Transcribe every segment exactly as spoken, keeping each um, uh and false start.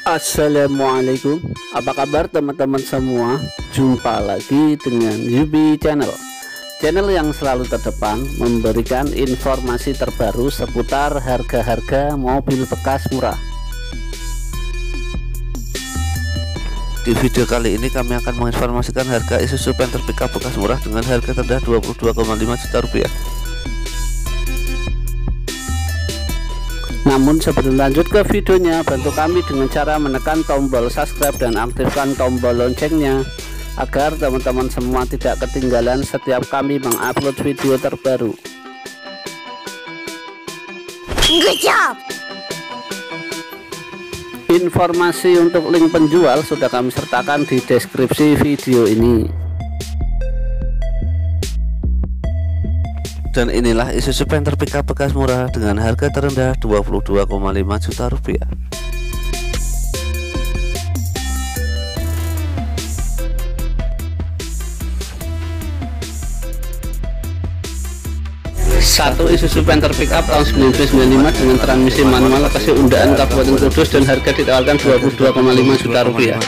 Assalamualaikum, apa kabar teman-teman semua? Jumpa lagi dengan Yubi Channel, channel yang selalu terdepan memberikan informasi terbaru seputar harga-harga mobil bekas murah. Di video kali ini kami akan menginformasikan harga Isuzu Panther pickup bekas murah dengan harga terendah dua puluh dua koma lima juta rupiah. Namun sebelum lanjut ke videonya, bantu kami dengan cara menekan tombol subscribe dan aktifkan tombol loncengnya agar teman-teman semua tidak ketinggalan setiap kami mengupload video terbaru. Good job. Informasi untuk link penjual sudah kami sertakan di deskripsi video ini. Dan inilah Isuzu Panther pickup bekas murah dengan harga terendah dua puluh dua koma lima juta rupiah. Satu Isuzu Panther pickup tahun seribu sembilan ratus sembilan puluh lima dengan transmisi manual lokasi Undaan Kabupaten Kudus dan harga ditawarkan dua puluh dua koma lima juta rupiah.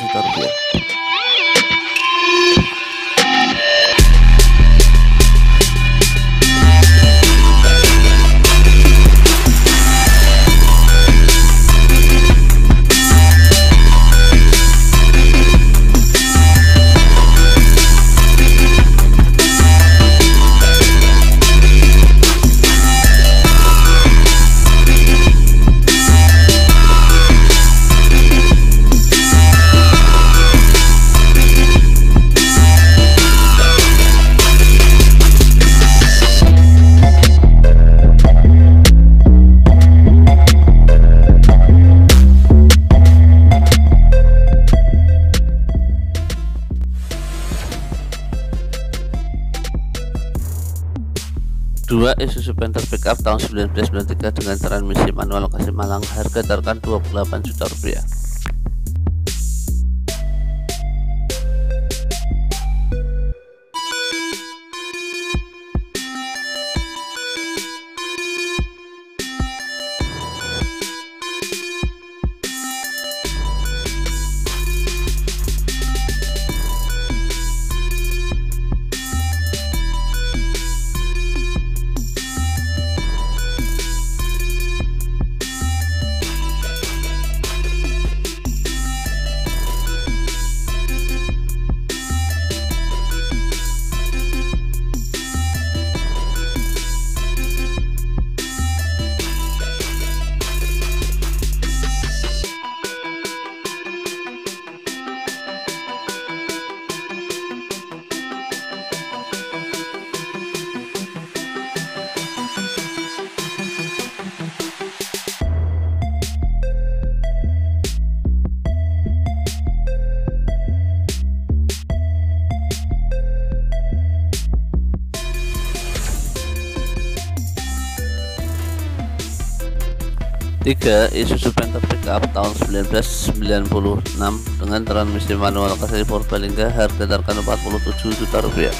Dua Isuzu Panther pickup tahun seribu sembilan ratus sembilan puluh tiga dengan transmisi manual lokasi Malang, harga ditawarkan dua puluh delapan juta rupiah. Tiga Isuzu Panther pickup tahun seribu sembilan ratus sembilan puluh enam dengan transmisi manual lokasi Purbalingga, harga ditawarkan empat puluh tujuh juta rupiah.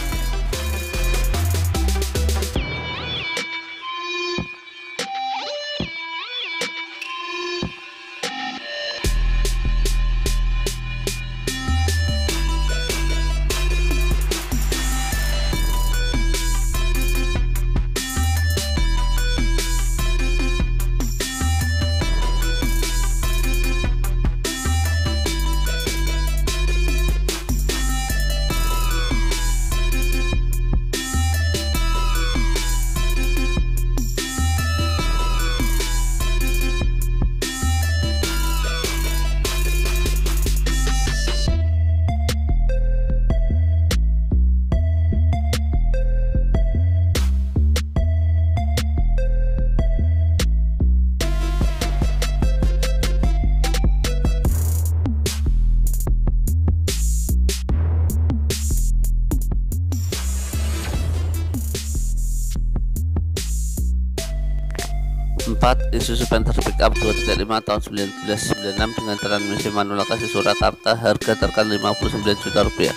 Empat Isuzu Panther pickup dua titik lima tahun seribu sembilan ratus sembilan puluh enam dengan transmisi manual lokasi Surakarta, harga ditawarkan lima puluh sembilan juta rupiah.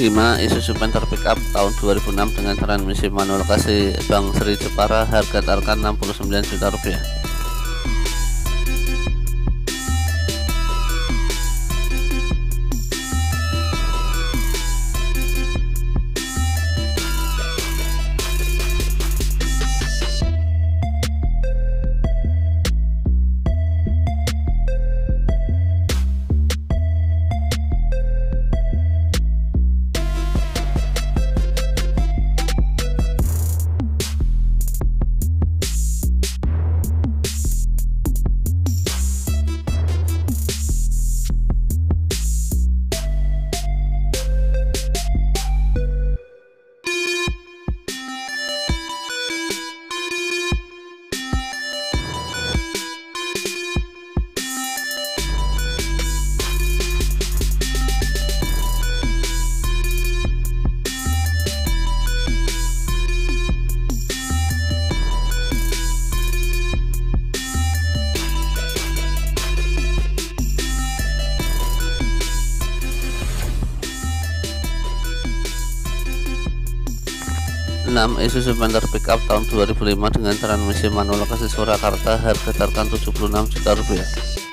lima Isuzu Panther pickup tahun dua ribu enam dengan transmisi manual kasih Bang Sri Jepara, harga taruhan enam puluh sembilan juta rupiah. enam Isuzu Panther pickup tahun dua ribu lima dengan transmisi manual kasih Surakarta, harga taruhan tujuh puluh enam juta rupiah.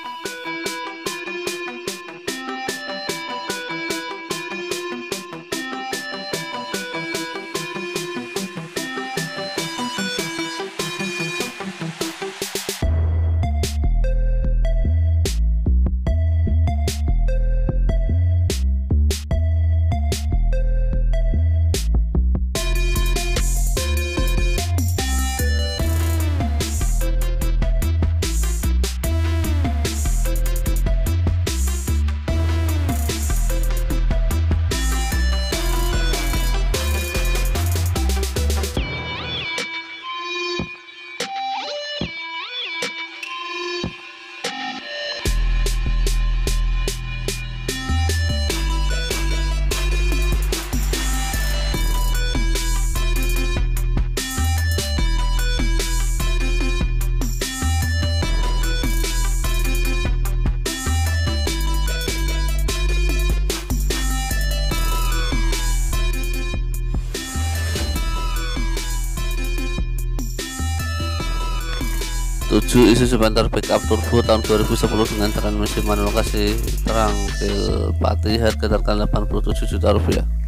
tujuh Isuzu Panther pickup turbo tahun dua ribu sepuluh dengan transmisi manual kasih Trangkil Pati, harga taruhan delapan puluh tujuh juta rupiah.